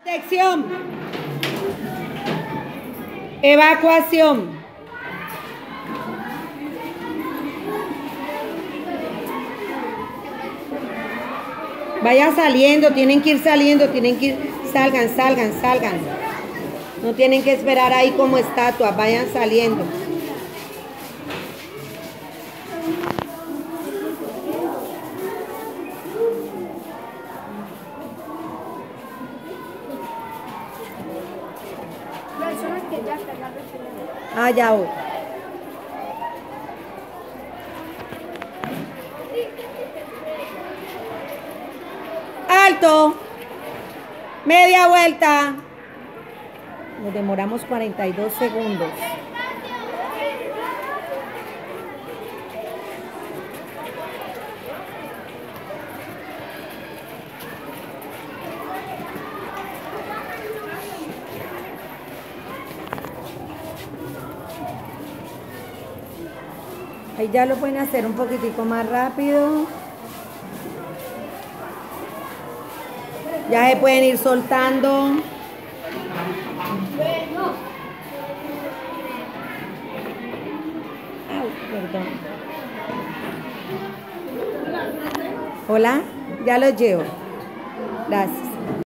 Detección. Evacuación. Vayan saliendo, tienen que ir saliendo, tienen que ir, salgan. No tienen que esperar ahí como estatuas, vayan saliendo. Ah, ya voy. Alto. Media vuelta. Nos demoramos 42 segundos. Ahí ya lo pueden hacer un poquitico más rápido. Ya se pueden ir soltando. Ay, perdón. Hola, ya los llevo. Gracias.